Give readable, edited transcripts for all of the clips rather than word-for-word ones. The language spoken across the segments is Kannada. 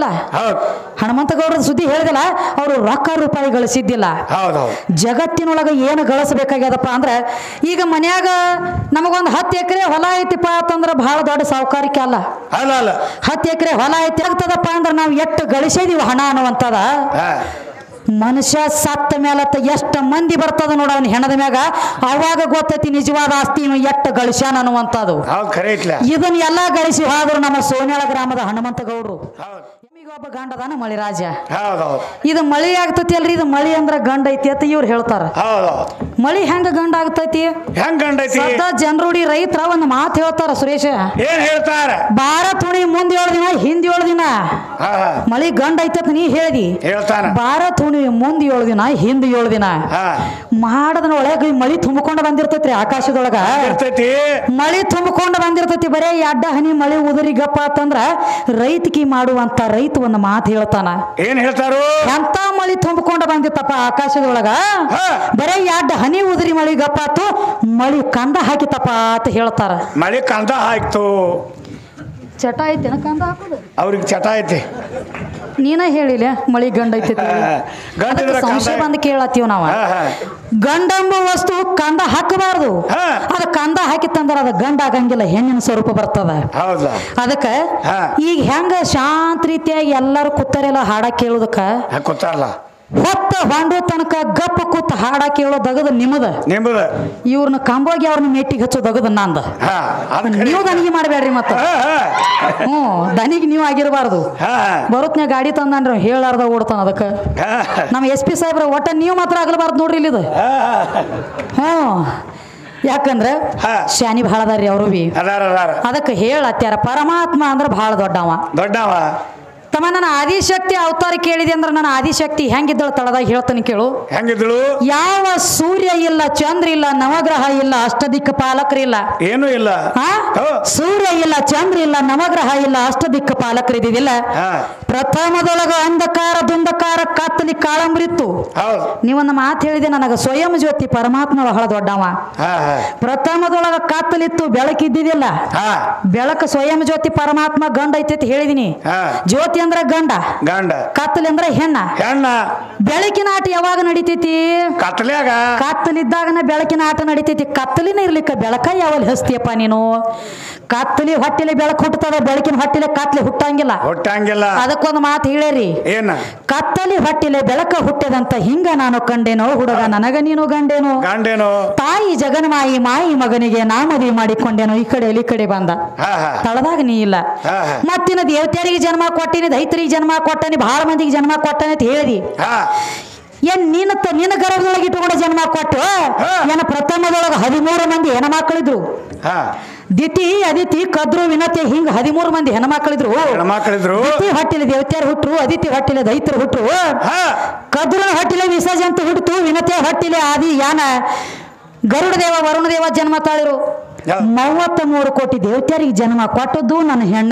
ಹನುಮಂತ ಗೌಡರ ಸುದ್ದಿ ಹೇಳಿದಿಲ್ಲ, ಅವರು ರೊಕ್ಕ ರೂಪಾಯಿ ಗಳಿಸಿದ್ದಿಲ್ಲ. ಜಗತ್ತಿನೊಳಗೆ ಏನು ಗಳಿಸಬೇಕಾಗ್ಯದಪ್ಪ ಅಂದ್ರೆ, ಈಗ ಮನ್ಯಾಗ ನಮಗೊಂದು 10 ಎಕರೆ ಹೊಲ ಐತಿಪ್ಪ ಅಂತಂದ್ರೆ ಬಹಳ ದೊಡ್ಡ ಸಾಹುಕಾರಿಕೆ ಅಲ್ಲ. 10 ಎಕರೆ ಹೊಲ ಐತಿ ಆಗ್ತದಪ್ಪ ಅಂದ್ರೆ ನಾವು ಎಷ್ಟು ಗಳಿಸಿದೀವಿ ಹಣ ಅನ್ನುವಂಥದ. ಮನುಷ್ಯ ಸತ್ತ ಮೇಲೆ ಎಷ್ಟು ಮಂದಿ ಬರ್ತದ ನೋಡ ಅವನ ಹೆಣದ ಮ್ಯಾಗ, ಅವಾಗ ಗೊತ್ತೈತಿ ನಿಜವಾದ ಆಸ್ತಿ ಎಷ್ಟು ಗಳಿಸ್ಯಾನ ಅನ್ನುವಂಥದ್ದು. ಇದನ್ನ ಎಲ್ಲಾ ಗಳಿಸಿ ಹೋದ್ರು ನಮ್ಮ ಸೋನ್ಯಾಳ ಗ್ರಾಮದ ಹನುಮಂತ ಗೌಡ್ರು. ಒಬ್ಬ ಗಂಡದಾನ ಮಳಿರಾಜ. ಇದು ಮಳಿ ಆಗ್ತತಿ ಅಲ್ರಿ, ಇದು ಮಳಿ ಅಂದ್ರ ಗಂಡ ಐತಿ ಅಂತ ಇವ್ರು ಹೇಳ್ತಾರ. ಮಳಿ ಹೆಂಗ ಗಂಡ ಆಗ್ತೈತಿ? ಜನರುಡಿ ರೈತರ ಒಂದ್ ಮಾತು ಹೇಳ್ತಾರ ಸುರೇಶ. ಏನ್ ಹೇಳ್ತಾರ? ಭಾರತ್ ಹುಣಿ ಮುಂದ್ 7 ದಿನ ಹಿಂದ್ 7 ದಿನ ಮಳಿ ಗಂಡ ಐತತ್ ನೀ ಹೇಳಿ. ಭಾರತ್ ಹುಣಿ ಮುಂದ್ 7 ದಿನ ಹಿಂದ್ 7 ದಿನ ಮಾಡದನ ಒಳಗ ಮಳಿ ತುಂಬಿಕೊಂಡ ಬಂದಿರ್ತೈತ್ರಿ. ಆಕಾಶದೊಳಗ ಮಳಿ ತುಂಬಿಕೊಂಡ ಬಂದಿರ್ತೈತಿ. ಬರೇ 2 ಹನಿ ಮಳಿ ಉದುರಿ ಗಪ್ಪ ಅಂತಂದ್ರ ರೈತಕಿ ಮಾಡುವಂತ ರೈತ ಒಂದು ಮಾತು ಹೇಳ್ತಾನ. ಏನ್ ಹೇಳ್ತಾರು? ಎಂತ ಮಳಿ ತುಂಬಿಕೊಂಡ ಬಂದಿತ್ತಪ್ಪ ಆಕಾಶದೊಳಗ, ಬರೇ 2 ಹನಿ ಉದುರಿ ಮಳಿ ಗಪ್ಪಾತು, ಮಳಿ ಕಂದ ಹಾಕಿತಪ್ಪ ಅಂತ ಹೇಳ್ತಾರ. ಮಳಿ ಕಂದ ಹಾಕ್ತು. ಚಟ ಐತಿ ಕಂದ ಹಾಕೋದು? ಅವ್ರಿಗೆ ಚಟ ಐತಿ. ನೀನ ಹೇಳಿಲ್ಲ ಮಳಿ ಗಂಡ ಐತಿ. ಸಂಶಯ ಬಂದು ಕೇಳತ್ತೀವ್ ನಾವ. ಗಂಡಂಬ ವಸ್ತು ಕಂದ ಹಾಕಬಾರ್ದು. ಅದ ಕಂದ ಹಾಕಿತ್ತಂದ್ರ ಅದ ಗಂಡ ಆಗಂಗಿಲ್ಲ, ಹೆಣ್ಣಿನ ಸ್ವರೂಪ ಬರ್ತದ. ಅದಕ್ಕ ಈಗ ಹೆಂಗ ಶಾಂತ ರೀತಿಯಾಗಿ ಎಲ್ಲಾರು ಕೂತಾರೆಲ್ಲ ಹಾಡ ಕೇಳುದಕ್ಕ ಕೂತಾರಲ್ಲ, ಹೊತ್ತ ಹೊಂಡು ತನಕ ಗಪ್ಪ ಕೂತ್ ಹಾಡ ಕೇಳೋ ದಗದ ನಿಮ್ಮದ. ಇವ್ರನ್ನ ಕಂಬೋಗಿ ಅವ್ರನ್ನ ಮೇಟಿಗೆ ಹಚ್ಚೋ ದಗದ ನಂದ. ನೀವು ದನಿಗೆ ಮಾಡಬೇಡ್ರಿ ಮತ್ತ. ದನಿಗೆ ನೀವು ಆಗಿರಬಾರ್ದು. ಬರುತ್ನ ಗಾಡಿ ತಂದನ್ರಿ ಹೇಳಾರ್ದ ಓಡ್ತಾನ. ಅದಕ್ಕ ನಮ್ಮ SP ಸಾಹೇಬ್ರ ಒಟ್ಟ ನೀವು ಮಾತ್ರ ಆಗಲಬಾರ್ದು ನೋಡ್ರಿ ಇಲ್ಲಿದ. ಯಾಕಂದ್ರ ಶಾನಿ ಬಹಳ ಅದಾರ್ರಿ ಅವರು ಬಿ. ಅದಕ್ಕೆ ಹೇಳತ್ಯಾರ ಪರಮಾತ್ಮ ಅಂದ್ರ ಬಹಳ ದೊಡ್ಡವ. ತಮ್ಮ ನನ್ನ ಆದಿಶಕ್ತಿ ಅವತಾರ ಕೇಳಿದೆ ಅಂದ್ರೆ ನನ್ನ ಆದಿಶಕ್ತಿ ಹೆಂಗಿದ್ದಳು ತಳದಾಗ ಹೇಳ್ತಾನೆ ಕೇಳು. ಹೆಂಗಿದ್ದಳು? ಯಾವ ಸೂರ್ಯ ಇಲ್ಲ, ಚಂದ್ರ ಇಲ್ಲ, ನವಗ್ರಹ ಇಲ್ಲ, ಅಷ್ಟದಿಕ್ಕ ಪಾಲಕರಿಲ್ಲ, ಏನು ಇಲ್ಲ. ಸೂರ್ಯ ಇಲ್ಲ, ಚಂದ್ರ ಇಲ್ಲ, ನವಗ್ರಹ ಇಲ್ಲ, ಅಷ್ಟದಿಕ್ಕ ಪಾಲಕರಿದ್ದಿಲ್ಲ. ಪ್ರಥಮದೊಳಗ ಅಂಧಕಾರ ದುಂಧಕಾರ ಕತ್ತಲಿ ಕಾಳಂಬ್ರಿತ್ತು. ನೀವೊಂದು ಮಾತು ಹೇಳಿದೆ ನನಗ, ಸ್ವಯಂ ಜ್ಯೋತಿ ಪರಮಾತ್ಮ ಬಹಳ ದೊಡ್ಡವ. ಪ್ರಥಮದೊಳಗ ಕತ್ತಲಿತ್ತು, ಬೆಳಕಿದ್ದಿದ್ದಿಲ್ಲ. ಬೆಳಕು ಸ್ವಯಂ ಜ್ಯೋತಿ ಪರಮಾತ್ಮ ಗಂಡ ಐತಿ ಹೇಳಿದಿನಿ. ಜ್ಯೋತಿ ಅಂದ್ರ ಗಂಡ, ಕತ್ತಲಿ ಅಂದ್ರ ಹೆಣ್ಣ. ಬೆಳಕಿನ ಆಟ ಯಾವಾಗ ನಡಿತೈತಿ? ಕತ್ತಲಿದ್ದಾಗನ ಬೆಳಕಿನ ಆಟ ನಡಿತೈತಿ. ಕತ್ತಲಿನ ಇರ್ಲಿಕ್ಕ ಬೆಳಕ ಯಾವಲ್ಲಿ ಹಸ್ತಿಯಪ್ಪ ನೀನು? ಕತ್ತಲಿ ಹೊಟ್ಟಿಲೆ ಬೆಳಕು ಹುಟ್ಟತದ, ಬೆಳಕಿನ ಹೊಟ್ಟಿಲೆ ಕತ್ತಲಿ ಹುಟ್ಟಂಗಿಲ್ಲ. ಅದಕ್ಕೊಂದು ಮಾತು ಹೇಳೇರಿ, ಕತ್ತಲಿ ಹೊಟ್ಟಿಲೆ ಬೆಳಕ ಹುಟ್ಟದಂತ ಹಿಂಗ ನಾನು ಕಂಡೇನೋ ಹುಡುಗ ನನಗ ನೀನು ಗಂಡೇನೋ. ತಾಯಿ ಜಗನ್ಮಾಯಿ ಮಾಯಿ ಮಗನಿಗೆ ನಾ ಮದುವೆ ಮಾಡಿಕೊಂಡೇನೋ, ಈ ಕಡೆ ಈ ಕಡೆ ಬಂದ ತಳದಾಗ ನೀ ಇಲ್ಲ. ಮತ್ತಿನ ದೇವತೆಯರಿಗೆ ಜನ್ಮ ಕೊಟ್ಟಿನಿ, ದೈತ್ರಿಗೆ ಜನ್ಮ ಕೊಟ್ಟನಿ, ಬಹಳ ಮಂದಿಗೆ ಜನ್ಮ ಕೊಟ್ಟನಿ ಅಂತ ಹೇಳಿದಿ. ಏನ್ ನಿನ್ನ ಗರ್ಭದೊಳಗೆ ಇಟ್ಟುಕೊಂಡು ಜನ್ಮ ಕೊಟ್ಟು ಏನ ಪ್ರಥಮದೊಳಗ 13 ಮಂದಿ ಹೆಣ್ಮಕ್ಳಿದ್ರು. ದಿತಿ ಅದಿತಿ ಕದ್ರು ವಿನತಿ ಹಿಂಗ 13 ಮಂದಿ ಹೆಣ್ಮಕ್ಳಿದ್ರು. ದಿತಿ ಹೊಟ್ಟಿಲೆ ದೇವತೆಯರು ಹುಟ್ಟರು, ಅದಿತಿ ಹೊಟ್ಟಿಲೆ ದೈತ್ಯರು ಹುಟ್ಟರು, ಕದ್ರನ ಹೊಟ್ಟಿಲೆ ವಿಸರ್ಜಂತ ಹುಟ್ಟಿತು, ವಿನತಿಯ ಹೊಟ್ಟಿಲೆ ಆದಿ ಯಾನ ಗರುಡ ದೇವ ವರುಣ ದೇವ ಜನ್ಮ ತಾಳಿರು. 33 ಕೋಟಿ ದೇವತೆಯರಿಗೆ ಜನ್ಮ ಕೊಟ್ಟದ್ದು ನನ್ನ ಹೆಣ್ಣ.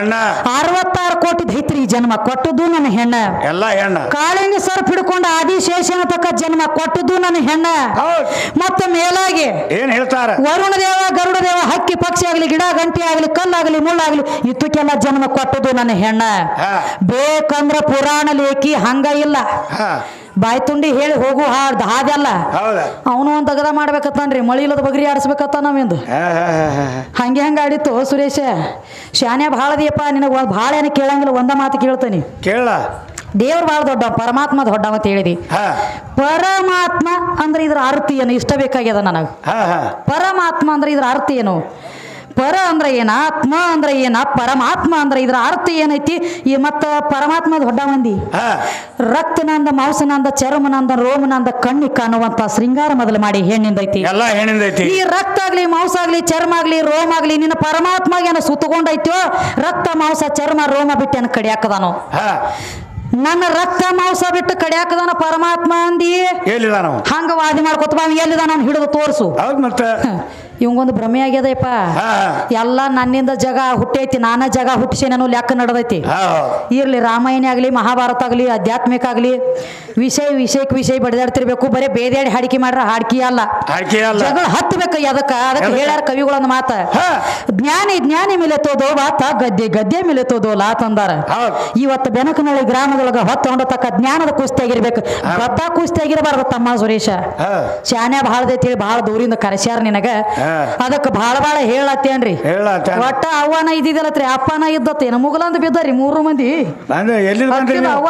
66 ಕೋಟಿ ದೈತ್ಯರಿಗೆ ಜನ್ಮ ಕೊಟ್ಟದ್ದು ನನ್ನ ಹೆಣ್ಣ. ಕಾಳಿಂಗ ಸರ್ಪ್ ಹಿಡ್ಕೊಂಡು ಆದಿಶೇಷನ ತಕ್ಕ ಜನ್ಮ ಕೊಟ್ಟದ್ದು ನನ್ನ ಹೆಣ್ಣ. ಮತ್ತ ಮೇಲಾಗಿ ಏನ್ ಹೇಳ್ತಾರ? ವರುಣ ದೇವ ಗರುಡ ದೇವ ಹಕ್ಕಿ ಪಕ್ಷಿ ಆಗ್ಲಿ, ಗಿಡ ಗಂಟಿ ಆಗ್ಲಿ, ಕಲ್ಲಾಗ್ಲಿ, ಮುಳ್ಳಾಗ್ಲಿ ಇತ್ತಕ್ಕೆಲ್ಲ ಜನ್ಮ ಕೊಟ್ಟದ್ದು ನನ್ನ ಹೆಣ್ಣ. ಬೇಕಂದ್ರ ಪುರಾಣ ಲೇಖಿ ಹಂಗ ಇಲ್ಲ, ಬಾಯ್ ತುಂಡಿ ಹೇಳಿ ಹೋಗು ಹಾದಲ್ಲ. ಅವನು ಒಂದ್ ತಗದ ಮಾಡ್ಬೇಕತ್ತನ್ರಿ, ಮಳಿ ಇಲ್ಲದ ಬಗ್ರಿ ಆಡಿಸ್ಬೇಕತ್ತ ನಾವಿಂದು. ಹಂಗೆ ಆಡಿತ್ತು ಸುರೇಶ. ಶಾನ್ಯ ಭಾಳ ದಿಯಪ್ಪ, ನಿನಗ ಭಾಳ ಏನು ಕೇಳಂಗಿಲ್ಲ, ಒಂದ ಮಾತು ಕೇಳ್ತಾನಿ ಕೇಳ. ದೇವ್ರು ಭಾಳ ದೊಡ್ಡ, ಪರಮಾತ್ಮ ದೊಡ್ಡ ಅಂತ ಹೇಳಿದಿ. ಪರಮಾತ್ಮ ಅಂದ್ರೆ ಇದ್ರ ಅರ್ಥ ಏನು? ಇಷ್ಟ ಬೇಕಾಗ್ಯದ ನನಗ. ಪರಮಾತ್ಮ ಅಂದ್ರೆ ಇದ್ರ ಅರ್ಥ ಏನು? ಪರ ಅಂದ್ರೆ ಏನ, ಆತ್ಮ ಅಂದ್ರೆ ಏನ, ಪರಮಾತ್ಮ ಅಂದ್ರೆ ಇದ್ರ ಅರ್ಥ ಏನೈತಿ? ಈ ಮತ್ತ ಪರಮಾತ್ಮ ದೊಡ್ಡ ಮಂದಿ. ರಕ್ತನಂದ, ಮಾಂಸನಂದ, ಚರ್ಮನಂದ, ರೋಮನಂದ, ಕಣ್ಣಿ ಕಾಣುವಂತ ಶೃಂಗಾರ ಮೊದಲು ಮಾಡಿ ಹೆಣ್ಣಿಂದೈತಿ. ಈ ರಕ್ತ ಆಗ್ಲಿ, ಮಾಂಸ ಆಗ್ಲಿ, ಚರ್ಮ ಆಗ್ಲಿ, ರೋಮ ಆಗ್ಲಿ ನಿನ್ನ ಪರಮಾತ್ಮಗೆ ಏನ ಸುತ್ತಕೊಂಡೈತೋ? ರಕ್ತ ಮಾಂಸ ಚರ್ಮ ರೋಮ ಬಿಟ್ಟು ಏನ ಕಡಿಯಾಕದಾನೋ? ನನ್ನ ರಕ್ತ ಮಾಂಸ ಬಿಟ್ಟು ಕಡಿಯಾಕದಾನ ಪರಮಾತ್ಮ ಅಂದಿ. ಹಂಗ ವಾದಿ ಮಾಡ್ಕೊತ ಎಲ್ಲಿದ ನಾನು ಹಿಡಿದು ತೋರ್ಸು. ಇವಂಗೊಂದು ಭ್ರಮೆ ಆಗ್ಯದಪ್ಪ. ಎಲ್ಲ ನನ್ನಿಂದ ಜಗ ಹುಟ್ಟೈತಿ, ನಾನ ಜಗ ಹುಟ್ಟಿಸಿ ನಾನು ಲೆಕ್ಕ ನಡೆದೈತಿ. ಇರ್ಲಿ, ರಾಮಾಯಣ ಆಗಲಿ ಮಹಾಭಾರತ ಆಗಲಿ ಅಧ್ಯಾತ್ಮಿಕ ಆಗಲಿ ವಿಷಯಕ್ಕೆ ವಿಷಯ ಬಡಿದಾಡ್ತಿರ್ಬೇಕು. ಬರೀ ಬೇದಾಡಿ ಹಾಡಿಕೆ ಮಾಡ್ರ ಹಾಡ್ಕಿ ಅಲ್ಲ, ಜಗಳ ಹತ್ತಬೇಕು. ಅದಕ್ಕೆ ಹೇಳ್ಯಾರ ಕವಿಗಳೊಂದು ಮಾತ, ಜ್ಞಾನಿ ಮೇಲೆ ತೋದೋ ಬಾತ ಗದ್ದೆ ಮೇಲೆ ತೋದೋ ಲಾತ್ ಅಂದಾರ. ಇವತ್ತು ಬೆನಕನಹಳ್ಳಿ ಗ್ರಾಮದೊಳಗ ಹೊತ್ತು ಹೊಂಡತಕ್ಕ ಜ್ಞಾನದ ಕುಸ್ತಿ ಆಗಿರ್ಬೇಕು, ಗದ್ದ ಕುಸ್ತಿ ಆಗಿರಬಾರ್ದು ತಮ್ಮ ಸುರೇಶ. ಶಾನ್ಯ ಬಹಳದೈತಿ ಹೇಳಿ ಬಹಳ ದೂರಿಂದ ಕರೆಸ್ಯಾರ ನಿನಗ. ಅದಕ್ಕೆ ಬಹಳ ಹೇಳತ್ತೇನ್ರಿ. ಒಟ್ಟ ಅವ್ವನ ಇದ್ದಿದ್ದಲ್ಲತ್ರಿ, ಅಪ್ಪನ ಇದ್ದತ್ತೇನ ಮುಗಲಂದ ಬಿದ್ದಾರಿ 3 ಮಂದಿ. ಅವ್ವ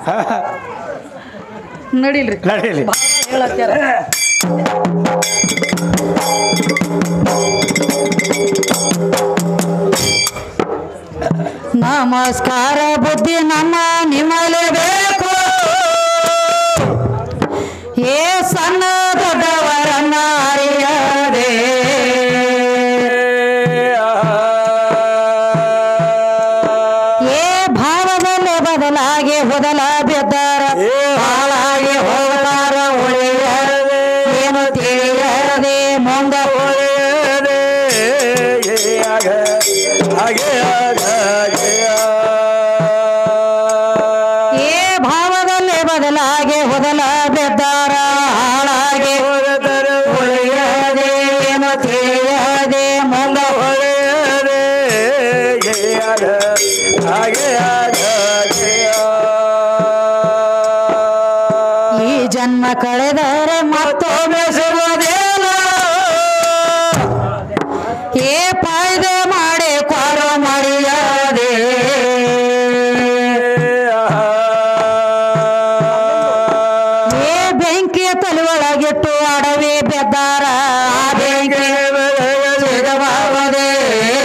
ನಡಿಲ್ರಿ ಹೇಳತ್ತಾರ. ನಮಸ್ಕಾರ ಬುದ್ಧಿ ನಮ್ಮ ನಿಮ್ಮಲೆ ಬೇಕು, ಏ ಸಣ್ಣ ದೊಡ್ಡವರನ್ನ ಅರಿಯದೆ. ಏ ಭಾವದಲ್ಲೇ ಬದಲಾಗಿ ಹೊದಲ ಬಿದ್ದಾರ, ಹಾಳಾಗಿ ಹೋಗಲಾರ ಉಳಿಯದೆ, ಏನು ತಿಳಿಯದೆ ಮುಂದ ಉಳಿಯದೆ. ಏ ಭಾವದಲ್ಲೇ ಬದಲಾಗಿ ಹೊದಲ ಬಿದ್ದಾರ, ಹಾಳಾಗಿ ಉಳಿಯದೆ, ಏನು ತಿಳಿಯದೆ ಮುಂದ ಉಳಿಯದೆ. ಈ ಜನ್ಮ ಕಳೆದರೆ ಮತ್ತೊಮ್ಮೆ ಸಿಗುವುದಿಲ್ಲ, ಏ ಫಾಯ್ದೆ ಮಾಡಿ ಕೊರೋ ಮರೆಯದೆ. ಏ ಬೆಂಕಿಯ ತಲೆಯೊಳಗಿಟ್ಟು ಅಡವಿ ಬೆದ್ದಾರ, ಆ ಬೆಂಕಿ ಸಿಗಬಾರದೆ.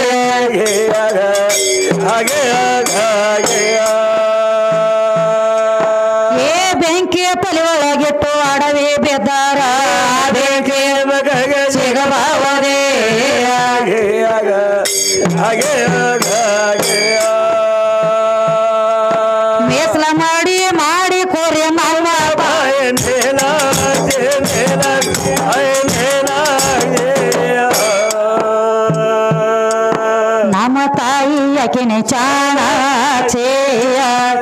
ಏ ಬೆಂಕಿಯ ತಲೆಯೊಳಗಿಟ್ಟು ಅಡವಿ ಬೆದ್ದಾರ, ಆ ಬೆಂಕಿ ಸಿಗಬಾರದೆ. ಮೇಸ್ಲ ಮಾಡಿ ಕೋರಿ ನಮ್ಮ ನಮ್ಮ ತಾಯಿ ಯಾಕೆನೆ ಚಾಣಾಚೆಯ.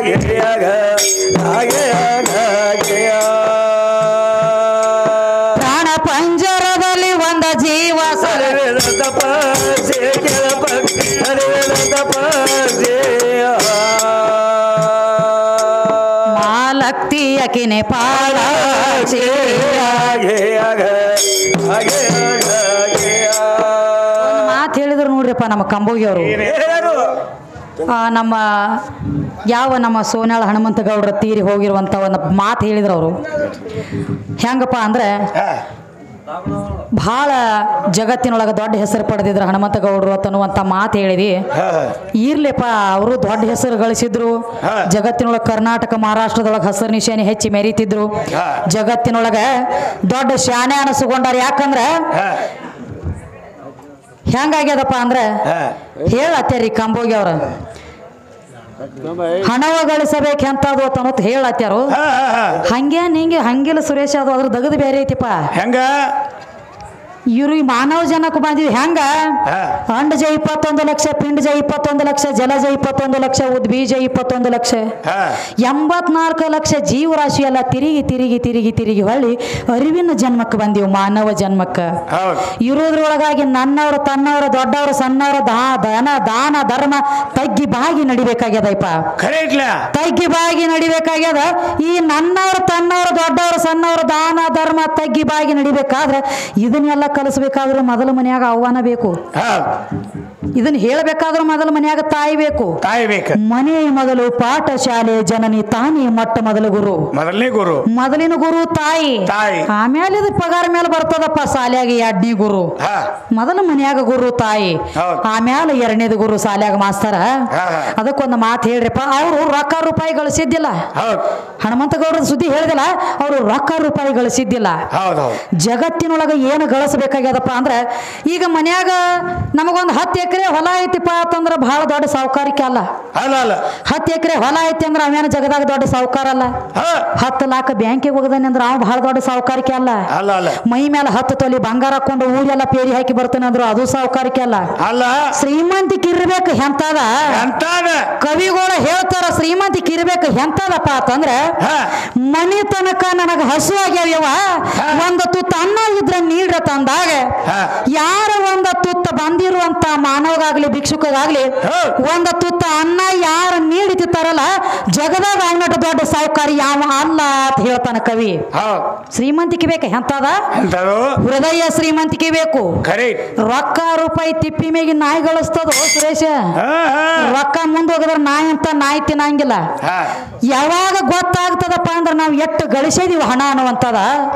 ಪ್ರಾಣ ಪಂಜರದಲ್ಲಿ ಒಂದ ಜೀವ ಮಾಲಕ್ತಿ ಯಾಕೆನೆ ಪಾಳಾಚೆಯ. ಮಾತು ಹೇಳಿದ್ರು ನೋಡ್ರಿಪ್ಪ ನಮ್ಮ ಕಂಬೋಗಿ ಅವರು. ನಮ್ಮ ಸೋನಾಳ ಹನುಮಂತ ಗೌಡ್ರ ತೀರಿ ಹೋಗಿರುವಂತ ಒಂದು ಮಾತು ಹೇಳಿದ್ರು ಅವರು. ಹೆಂಗಪ್ಪ ಅಂದ್ರೆ ಬಹಳ ಜಗತ್ತಿನೊಳಗೆ ದೊಡ್ಡ ಹೆಸರು ಪಡೆದಿದ್ರು ಹನುಮಂತ ಗೌಡ್ರು ಅಂತನ್ನುವಂತ ಮಾತು ಹೇಳಿದಿ. ಇರ್ಲಿಪ್ಪ, ಅವರು ದೊಡ್ಡ ಹೆಸರು ಗಳಿಸಿದ್ರು. ಜಗತ್ತಿನೊಳಗೆ ಕರ್ನಾಟಕ ಮಹಾರಾಷ್ಟ್ರದೊಳಗೆ ಹಸರು ನಿಶಾನೆ ಹೆಚ್ಚಿ ಮೆರೀತಿದ್ರು. ಜಗತ್ತಿನೊಳಗೆ ದೊಡ್ಡ ಶಾನೆ ಅನಿಸ್ಕೊಂಡಾರ. ಯಾಕಂದ್ರೆ ಹೆಂಗಾಗ್ಯದಪ್ಪ ಅಂದ್ರೆ ಹೇಳತ್ತೇರಿ ಕಂಬೋಗಿ ಅವ್ರ ಹಣವ ಗಳಿಸಬೇಕೆಂತದು ಅನ್ನೋದು ಹೇಳತ್ಯಾರು. ಹಂಗಿಲ್ಲ ಸುರೇಶ್, ಅದು ಅದ್ರ ದಗದು ಬೇರೆ ಐತಿಪ್ಪ. ಹೆಂಗ ಇವರು ಈ ಮಾನವ ಜನಕ್ಕೆ ಬಂದಿವಿ. ಹೆಂಗ ಅಂಡಜ 21 ಲಕ್ಷ, ಪಿಂಡಜ 21 ಲಕ್ಷ, ಜಲಜ 21 ಲಕ್ಷ, ಉದ್ಬೀಜ 21 ಲಕ್ಷ, 84 ಲಕ್ಷ ಜೀವರಾಶಿ ಎಲ್ಲ ತಿರುಗಿ ತಿರುಗಿ ತಿರುಗಿ ತಿರುಗಿ ಹೊಳ್ಳಿ ಅರಿವಿನ ಜನ್ಮಕ್ಕೆ ಬಂದಿವು, ಮಾನವ ಜನ್ಮಕ್ಕೆ. ಇರೋದ್ರೊಳಗಾಗಿ ನನ್ನವರು ತನ್ನವರು ದೊಡ್ಡವರು ಸಣ್ಣವರು ದಾನ ಧರ್ಮ ತಗ್ಗಿ ಬಾಗಿ ನಡಿಬೇಕಾಗ್ಯದಪ್ಪ. ತಗ್ಗಿ ಬಾಗಿ ನಡಿಬೇಕಾಗ್ಯದ. ಈ ನನ್ನವರು ತನ್ನವರು ದೊಡ್ಡವರು ಸಣ್ಣವರು ದಾನ ಧರ್ಮ ತಗ್ಗಿ ಬಾಗಿ ನಡಿಬೇಕಾದ್ರೆ ಇದನ್ನೆಲ್ಲ ಕಲಿಸ್ಬೇಕಾದ್ರೂ ಮೊದಲ ಮನ್ಯಾಗ ಆಹ್ವಾನ ಬೇಕು. ಇದನ್ನ ಹೇಳಬೇಕಾದ್ರೂ ಮೊದಲ ಮನ್ಯಾಗ ತಾಯಿ ಬೇಕು. ಮನೆ ಮೊದಲು ಪಾಠಶಾಲೆ, ಜನನಿ ತಾನೇ ಮೊಟ್ಟ ಮೊದಲ ಗುರು. ಮೊದಲಿನ ಗುರು ತಾಯಿ. ಆಮೇಲೆ ಇದು ಪಗಾರ ಮೇಲೆ ಬರ್ತದಪ್ಪ ಸಾಲ್ಯಾಗ 2ನೇ ಗುರು. ಮೊದಲ ಮನ್ಯಾಗ ಗುರು ತಾಯಿ, ಆಮೇಲೆ 2ನೇದು ಗುರು ಸಾಲ್ಯಾಗ ಮಾಸ್ತರ. ಅದಕ್ಕೊಂದು ಮಾತು ಹೇಳ್ರಿಪ್ಪ. ಅವರು ರೊಕ್ಕ ರೂಪಾಯಿ ಗಳಿಸಿದ್ದಿಲ್ಲ. ಹನುಮಂತ ಗೌಡ್ರ ಸುದ್ದಿ ಹೇಳಿದಿಲ್ಲ, ಅವರು ರೊಕ್ಕ ರೂಪಾಯಿ ಗಳಿಸಿದ್ದಿಲ್ಲ. ಜಗತ್ತಿನೊಳಗ ಏನು ಗಳಿಸಬೇಕಾಗ್ಯದಪ್ಪ ಅಂದ್ರೆ, ಈಗ ಮನ್ಯಾಗ ನಮಗೊಂದು 10 ಎಕರೆ ಎಕರೆ ಹೊಲ ಐತಿಪ್ಪ ಅಂತಂದ್ರ ಬಹಳ ದೊಡ್ಡ ಸಾವುಕಾರಿಕೆ ಅಲ್ಲ. ಅಲ್ಲ ಅಲ್ಲ 10 ಎಕರೆ ಹೊಲ ಐತಿ ಅಂದ್ರ ಅವೇನ ಜಗದಾಗ ದೊಡ್ಡ ಸಾವುಕಾರ ಅಲ್ಲ. 10 ಲಕ್ಷ ಬ್ಯಾಂಕಿಗೆ ಹೋಗದಾನೆ ಅಂದ್ರ ಅವ್ ಬಹಳ ದೊಡ್ಡ ಸಾವುಕಾರಿಕೆ ಅಲ್ಲ. ಅಲ್ಲ ಅಲ್ಲ ಮೈ ಮೇಲೆ 10 ತೊಲಿ ಬಂಗಾರ ಹಾಕೊಂಡು ಊರೆಲ್ಲ ಪೇರಿ ಹಾಕಿ ಬರ್ತಾನೆ ಅಂದ್ರು ಅದು ಸಾವುಕಾರಿಕೆ ಅಲ್ಲ. ಅಲ್ಲ ಶ್ರೀಮಂತಿಕೆ ಇರ್ಬೇಕು ಎಂತದ ಕವಿಗಳು ಹೇಳ್ತಾರ. ಶ್ರೀಮಂತಿಕೆ ಇರ್ಬೇಕು ಎಂತದಪ್ಪ ಅಂತಂದ್ರ ಮನಿ ತನಕ ನನಗ ಹಸು ಆಗ್ಯಾವ್ಯವ ಒಂದು ತುತ್ತ ಅನ್ನ ಇದ್ರ ನೀಡ್ರ ತಂದಾಗ ಯಾರ ಒಂದ ತುತ್ತ ಬಂದಿರುವಂತ ಮಾನವಗಾಗ್ಲಿ ಭಿಕ್ಷುಕಾಗ್ಲಿ ಒಂದ ತುತ್ತ ಅನ್ನ ಯಾರು ನೀಡಿತಾರಲ್ಲ ಜಗದಾಗ ಅವನಟ ದೊಡ್ಡ ಸಾವುಕಾರಿ ಯಾವ ಅಲ್ಲ ಅಂತ ಹೇಳ್ತಾನ ಕವಿ. ಶ್ರೀಮಂತಿಕೆ ಬೇಕು ಎಂತದ ಹೃದಯ ಶ್ರೀಮಂತಿಕೆ ಬೇಕು. ರೊಕ್ಕ ರೂಪಾಯಿ ತಿಪ್ಪಿ ಮೇಗಿ ನಾಯಿ ಗಳಿಸ್ತದ ಸುರೇಶ. ರೊಕ್ಕ ಮುಂದೋಗಿದ್ರ ನಾಯಿ ಅಂತ ನಾಯಿ ತಿನ್ನಂಗಿಲ್ಲ. ಯಾವಾಗ ಗೊತ್ತಾಗ್ತದಪ್ಪ ಅಂದ್ರ ನಾವ್ ಎಷ್ಟು ಗಳಿಸಿದೀವಿ ಹಣ ಅನ್ನುವಂತದ.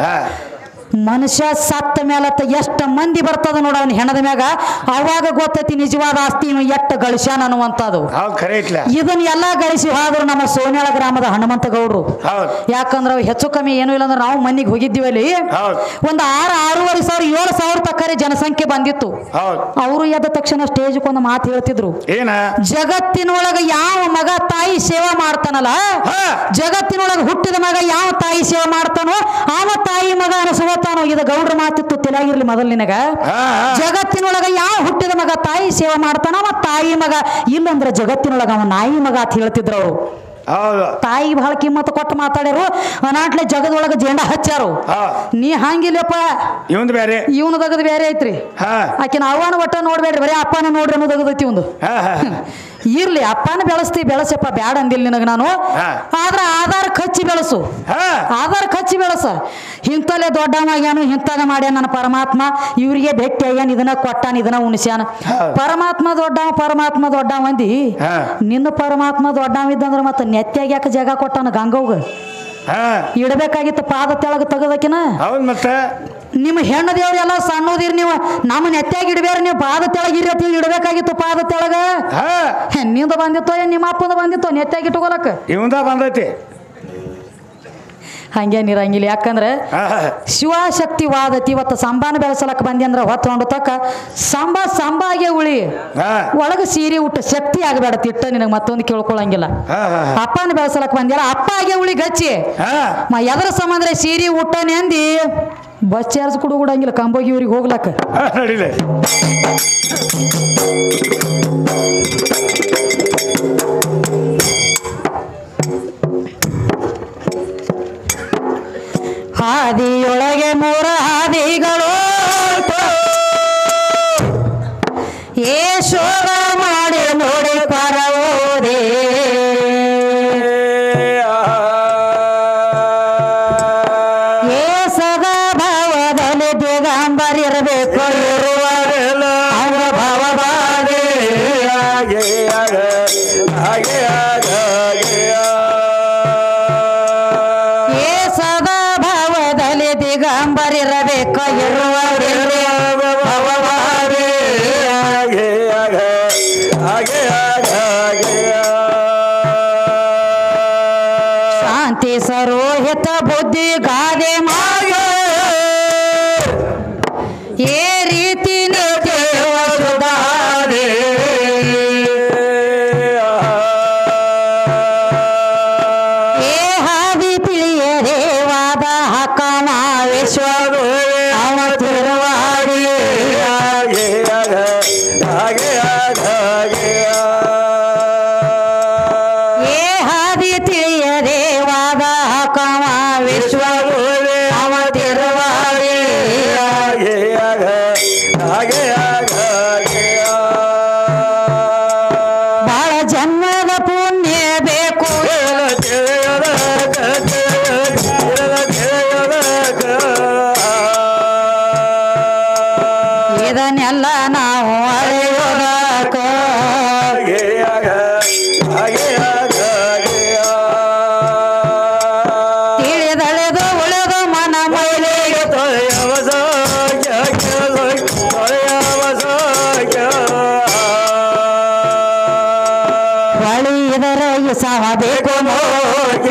ಮನುಷ್ಯ ಸತ್ತ ಮೇಲತ್ತ ಎಷ್ಟು ಮಂದಿ ಬರ್ತದ ನೋಡ ಅವನ ಹೆಣದ ಮ್ಯಾಗ ಅವಾಗ ಗೊತ್ತೈತಿ ನಿಜವಾದ ಆಸ್ತಿ ಎಷ್ಟು ಗಳಿಸ್ಯಾನ ಅನ್ನುವಂಥದ್ದು. ಇದನ್ನ ಎಲ್ಲಾ ಗಳಿಸಿ ಹೋದ್ರು ನಮ್ಮ ಸೋನ್ಯಾಳ ಗ್ರಾಮದ ಹನುಮಂತ ಗೌಡ್ರು. ಯಾಕಂದ್ರ ಹೆಚ್ಚು ಕಮ್ಮಿ ಏನು ಇಲ್ಲ ಅಂದ್ರೆ ನಾವು ಮನೆಗೆ ಹೋಗಿದ್ದೀವಿ ಅಲ್ಲಿ ಒಂದು 6-6.5 ಸಾವಿರ 7,000 ತಕ್ಕರೆ ಜನಸಂಖ್ಯೆ ಬಂದಿತ್ತು. ಅವರು ಎದ್ದ ತಕ್ಷಣ ಸ್ಟೇಜ್ ಒಂದು ಮಾತು ಹೇಳ್ತಿದ್ರು, ಜಗತ್ತಿನೊಳಗ ಯಾವ ಮಗ ತಾಯಿ ಸೇವೆ ಮಾಡ್ತಾನಲ್ಲ ಜಗತ್ತಿನೊಳಗ ಹುಟ್ಟಿದ ಮಗ ಯಾವ ತಾಯಿ ಸೇವೆ ಮಾಡ್ತಾನೋ ಆವ ತಾಯಿ ಮಗ ಅನಿಸುವ ಇದು ಗೌಡ್ರ ಮಾತಿತ್ತು ತಿಳಿಯಾಗಿರ್ಲಿ ಮೊದಲ್ ನಿನಗ. ಜಗತ್ತಿನೊಳಗ ಯಾವ ಹುಟ್ಟಿದ ಮಗ ತಾಯಿ ಸೇವೆ ಮಾಡ್ತಾನ ಅವ ತಾಯಿ ಮಗ, ಇಲ್ಲಂದ್ರ ಜಗತ್ತಿನೊಳಗ ಅವ ನಾಯಿ ಮಗ ಅಂತ ಹೇಳ್ತಿದ್ರು ಅವರು. ತಾಯಿ ಬಹಳ ಕಿಮ್ಮತ್ತು ಕೊಟ್ಟು ಮಾತಾಡ್ಯಾರು. ಅನಾಟ್ಲೆ ಜಗದೊಳಗ ಜೇಂಡ ಹಚ್ಚಾರು. ನೀ ಹಂಗಿಲ್ಲಪ್ಪ ಇವನು ದಗದ್ ಬೇರೆ ಐತ್ರಿ. ಆಕಿನ ಅವನ ಒಟ್ಟ ನೋಡ್ಬೇಡ್ರಿ, ಬರೀ ಅಪ್ಪನ ನೋಡ್ರಿ ಅನ್ನೋ ದಗದೈತಿ ಒಂದು. ಇರ್ಲಿ ಅಪ್ಪನ ಬೆಳೆಸಪ್ಪ ಬ್ಯಾಡ ಅಂದಿಲ್ಲ ನಿನಗ ನಾನು. ಆದ್ರ ಆಧಾರ್ ಖರ್ಚಿ ಬೆಳೆಸು, ಆಧಾರ್ ಖರ್ಚಿ ಬೆಳೆಸ. ಇಂತಲೇ ದೊಡ್ಡವಾಗ್ಯಾನು ಇಂತಾಗ ಮಾಡ್ಯಾನ ನನ್ನ ಪರಮಾತ್ಮ, ಇವ್ರಿಗೆ ಭೇಟಿ ಆಗ್ಯಾನ, ಇದನ್ನ ಕೊಟ್ಟಾನ, ಇದನ್ನ ಉಣಿಸ್ಯಾನ. ಪರಮಾತ್ಮ ದೊಡ್ಡವ ಅಂದಿ. ನಿನ್ನ ಪರಮಾತ್ಮ ದೊಡ್ಡವಿದ್ದಂದ್ರ ಮತ್ತ ನೆತ್ಯಾಗ ಯಾಕೆ ಜಾಗ ಕೊಟ್ಟಾನ ಗಂಗವ್ಗ? ಇಡಬೇಕಾಗಿತ್ತು ಪಾದ ತೆಳಗ ತೆಗದಕಿನ. ನಿಮ್ಮ ಹೆಣ್ಣು ದೇವ್ರೆಲ್ಲ ಸಣ್ಣದಿರಿ, ನೀವು ನಮ್ಮ ನೆತ್ಯಾಗ ಇಡಬೇರ, ನೀವು ಪಾದ ತೆಳಗಿರಿ ಅಂತ ಇಡಬೇಕಾಗಿತ್ತು ಪಾದ ತೆಳಗ. ನಿಂದ ಬಂದಿತ್ತೋ ನಿಮ್ಮ ಅಪ್ಪಂದ ಬಂದಿತ್ತೋ ನೆತ್ಯಾಗ ಇಟ್ಕೊಳಕ್? ಇವಂದ ಬಂದೈತಿ. ಹಂಗೇನಿರಂಗಿಲ್ಲ. ಯಾಕಂದ್ರೆ ಶಿವಶಕ್ತಿವಾದತಿ ಇವತ್ತು ಸಂಬಾನ ಬೆಳೆಸಲಕ್ಕ ಬಂದಿ ಅಂದ್ರ ಹೊತ್ಕೊಂಡು ತಕ್ಕ ಸಂಬಾಗೆ ಉಳಿ ಒಳಗ ಸೀರೆ ಉಟ್ಟ ಶಕ್ತಿ ಆಗಬೇಡ ತಿಟ್ಟ. ನಿನಗೆ ಮತ್ತೊಂದು ಕೇಳ್ಕೊಳಂಗಿಲ್ಲ. ಅಪ್ಪನ ಬೆಳೆಸಲಕ್ಕ ಬಂದಿಲ್ಲ ಅಪ್ಪಾಗೆ ಉಳಿ ಗಚ್ಚಿ ಎದರ ಸಂಬಂಧ ಸೀರೆ ಉಟ್ಟ ನೆಂದಿ ಬಸ್ ಚಾರ್ಜ್ ಕೊಡಂಗಿಲ್ಲ ಕಂಬೋಗಿ ಇವ್ರಿಗೆ ಹೋಗ್ಲಕ್ಕ. ಹಾದಿಯೊಳಗೆ 3 ಹಾದಿಗಳು ಶೋಧ ಮಾಡಿ ನೋಡಿ ಪರವೋದೆ. ಸದಾ ಭಾವದಲ್ಲಿ ದಿಗಂಬರಿರಬೇಕು ಇರುವರೆಲ್ಲ ಅವರ ಭಾವವಾದೆ. ಸದಾ ಭಾವದಲ್ಲಿ ದಿಗಂಬರಿರಬೇಕು ಇರುವರೆಲ್ಲ ಭಾವವಾದೆ. ಶಾಂತಿ ಸರೋಹಿತ ಬುದ್ಧಿ ಗಾದೆ ಮಾಗ ಏ ರೀತಿ ಸುಧಾರೆ. ಏ ಹಾದಿ ತಿಳಿಯರೆ ವಾದ ಹಕ್ಕಮ ವಿಶ್ವ ಅವ ತಿರುವಾಡಿ. ಏ ಹಾದಿ ತಿಳಿಯರೆ ವಾದ ಹಕ್ಕಮ ವಿಶ್ವ ಅವ ತಿರುವಾಡಿ. ಬಾಳ ಜನ್ಮದ ಪುಣ್ಯ ಬೇಕು ಇದನ್ನೆಲ್ಲ ನಾವು ಅಳೆಯೋದಕ್ಕ. ತಿಳಿದಳೆದು ಉಳಿದು ಮನ ಮೈಲಿಗೆ ಬಳಿ ಇದರ ಸಹ ಬೇಕು ಮೋಗ.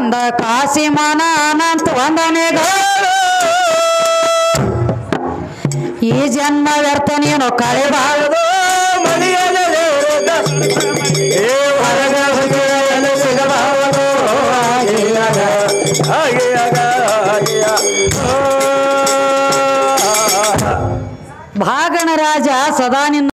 ಬಂದ ಕಾಸಿಮಾನ ಅನಂತ ವಂದನೆಗ ಈ ಜನ್ಮ ವ್ಯರ್ಥ ನೀನು ಕಳೆಬಾರದು ಭಾಗಣ ರಾಜ ಸದಾ ನಿನ್ನ